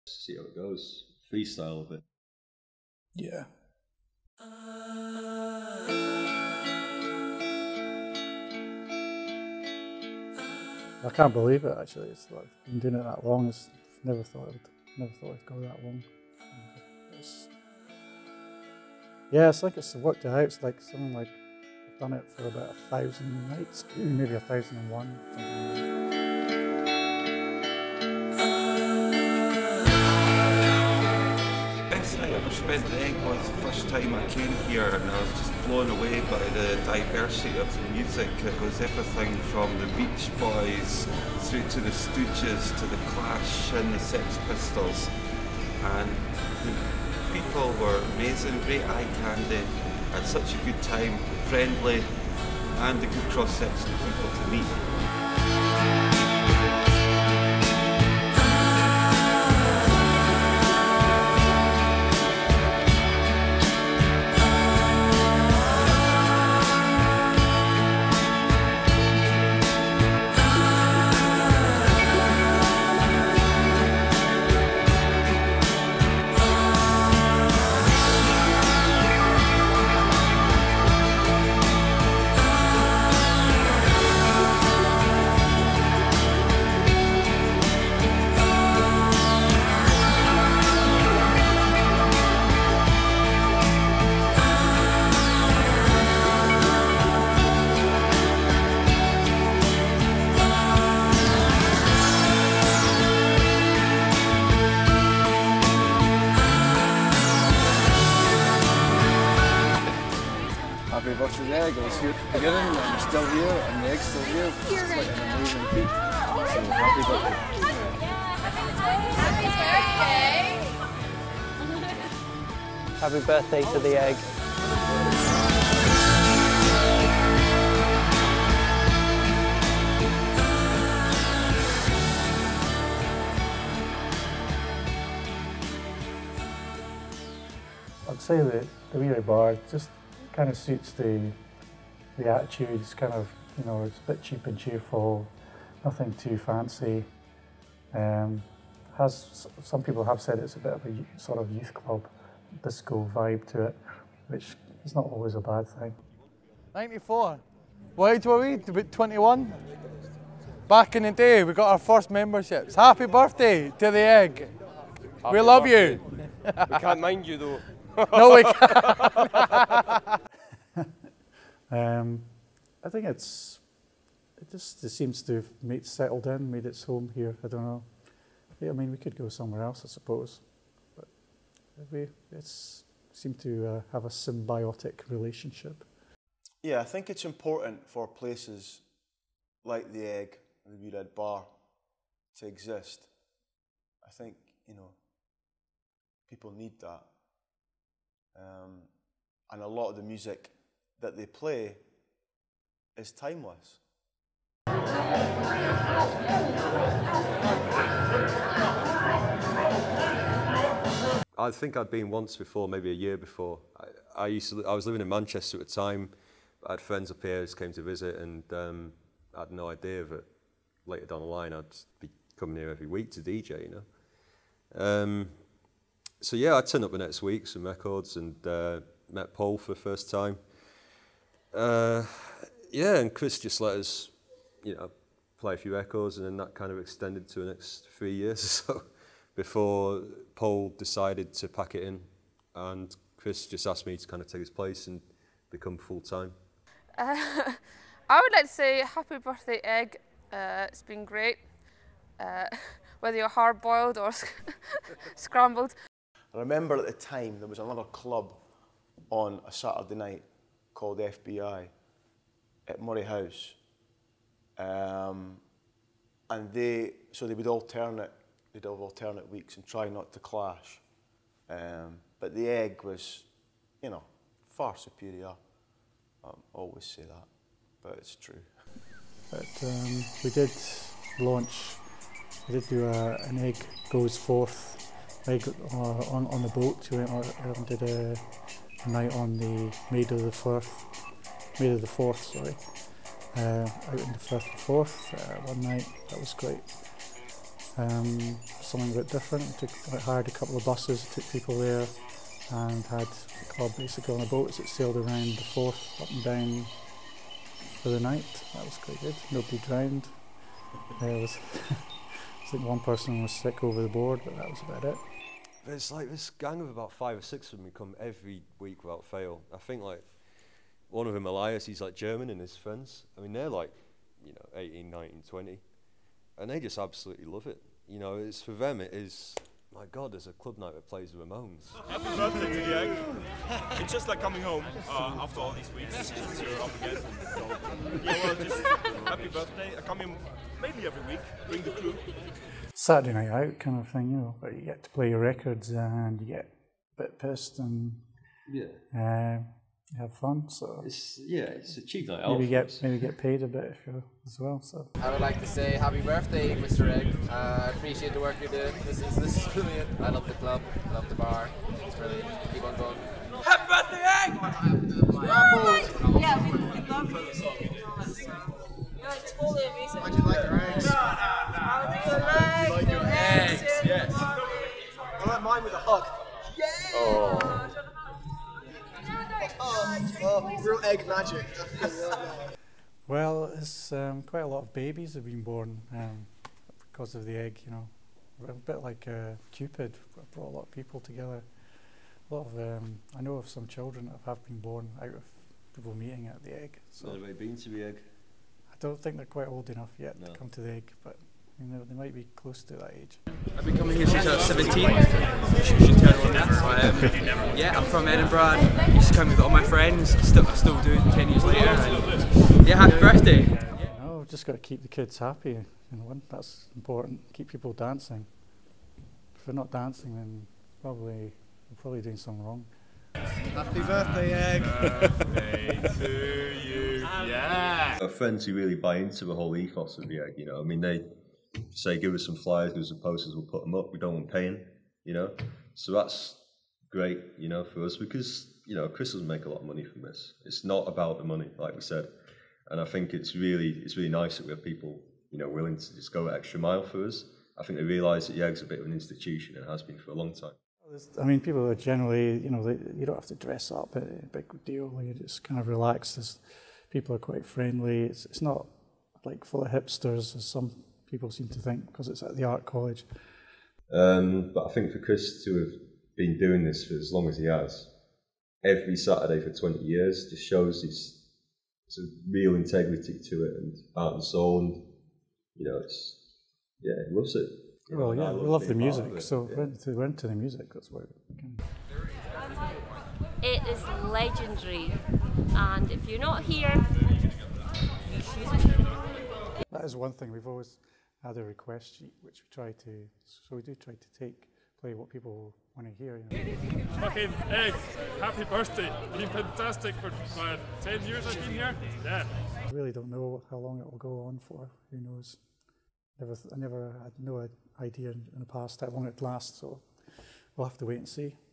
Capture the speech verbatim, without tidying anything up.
See how it goes. Freestyle a bit. Yeah. I can't believe it actually. It's like I've been doing it that long. It's never thought I'd never thought it'd go that long. It's, yeah, it's like it's worked out. It's like something like I've done it for about a thousand nights, maybe a thousand and one. Best night I ever spent at Egg was the first time I came here, and I was just blown away by the diversity of the music. It was everything from the Beach Boys through to the Stooges to the Clash and the Sex Pistols, and the people were amazing, great eye candy, had such a good time, friendly, and a good cross section of people to meet. Happy birthday, the Egg. I was here at the beginning, and I'm still here, and the Egg's still here. It's just like an amazing feat. So happy birthday. Happy birthday to the Egg. I'd say that the Wee Red Bar just kind of suits the the attitude. It's kind of, you know, it's a bit cheap and cheerful, nothing too fancy. Um, has some people have said it's a bit of a sort of youth club disco vibe to it, which is not always a bad thing. ninety-four. What age were we? About twenty-one? Back in the day, we got our first memberships. Happy birthday to the Egg. Happy we love birthday. you. We can't mind you though. No, we can't. um, I think it's, it just it seems to have made, settled in, made its home here. I don't know. Yeah, I mean, we could go somewhere else, I suppose. But we it's seem to uh, have a symbiotic relationship. Yeah, I think it's important for places like the Egg, the Wee Red Bar, to exist. I think, you know, people need that. Um, and a lot of the music that they play is timeless. I think I'd been once before, maybe a year before. I, I used to. I was living in Manchester at the time. I had friends up here who came to visit, and um, I had no idea that later down the line I'd be coming here every week to D J. You know. Um, so yeah, I turned up the next week, some records, and uh, met Paul for the first time. Uh, yeah, and Chris just let us, you know, play a few records, and then that kind of extended to the next three years or so before Paul decided to pack it in, and Chris just asked me to kind of take his place and become full-time. Uh, I would like to say happy birthday, Egg. Uh, it's been great, uh, whether you're hard-boiled or scrambled. I remember at the time there was another club on a Saturday night called F B I at Murray House, um, and they so they would alternate, they'd have alternate weeks and try not to clash. Um, but the Egg was, you know, far superior. I always say that, but it's true. But um, we did launch, we did do a, an Egg Goes Forth egg, uh, on, on the boat. We went out and did a, a night on the Maid of the Firth, Maid of the Fourth, sorry, uh, out in the Firth and Forth uh, one night. That was great. um, something a bit different. We took, I hired a couple of buses, took people there, and had the club basically on a boat that sailed around the Forth up and down for the night. That was quite good. Nobody drowned. There was, I think one person was sick over the board, but that was about it. There's like this gang of about five or six of them who come every week without fail. I think like one of them, Elias, he's like German and his friends. I mean, they're like, you know, eighteen, nineteen, twenty. And they just absolutely love it. You know, it's for them, it is, my God, there's a club night that plays the Ramones. Happy birthday to the egg. It's just like coming home uh, after all these weeks since you're up again. So, yeah, well, just happy birthday. I come in maybe every week, bring the crew. Saturday night out kind of thing, you know, where you get to play your records and you get a bit pissed and yeah, uh, you have fun. So it's yeah, it's a cheap night out. Maybe get maybe get paid a bit if you're as well. So I would like to say happy birthday, Mister Egg. Uh, I appreciate the work you're doing. This is this is brilliant. I love the club, I love the bar. It's brilliant. Keep on going. Happy birthday, Egg! Yeah, we, we love you. No, it's totally amazing. How'd you like your eggs? How do you like, like your eggs? eggs? Yes. I like mine with a hug. Yeah! Oh. Oh, oh, real egg magic. well, it's um, quite a lot of babies have been born um, because of the egg. You know, a bit like uh, Cupid brought a lot of people together. A lot of um, I know of some children that have been born out of people meeting at the egg. So Have they been to the egg? I don't think they're quite old enough yet No. to come to the egg, but you know, they might be close to that age. I've been coming here since I was seventeen. You should turn on that. Um, yeah, I'm from Edinburgh and used to come with all my friends. Still, I still do ten years later. And yeah, happy birthday. You know, we've just got to keep the kids happy. You know, that's important. Keep people dancing. If they're not dancing, then probably we're probably doing something wrong. Happy birthday, Egg! Birthday to you. Yeah! Our friends who really buy into the whole ethos of the egg, you know, I mean, they say, give us some flyers, give us some posters, we'll put them up, we don't want paying, you know, so that's great, you know, for us, because, you know, Chris doesn't make a lot of money from this. It's not about the money, like we said, and I think it's really, it's really nice that we have people, you know, willing to just go an extra mile for us. I think they realise that the egg's a bit of an institution and has been for a long time. I mean, people are generally, you know, they, you don't have to dress up, a big deal. You just kind of relax. There's, people are quite friendly. It's, it's not like full of hipsters, as some people seem to think, because it's at the art college. Um, but I think for Chris to have been doing this for as long as he has, every Saturday for twenty years, just shows his, his a real integrity to it and heart and soul. And, you know, it's, yeah, he loves it. Well, yeah, we love the music, so yeah. we're, into, we're into the music, that's why we can. It is legendary, and if you're not here, you should. That is one thing, we've always had a request sheet, which we try to, so we do try to take, play what people want to hear. You know. Fucking Egg, happy birthday. You've been fantastic for uh, ten years I've been here. Yeah. I really don't know how long it will go on for, who knows. Never, I never had no idea in the past how long it lasts, so we'll have to wait and see.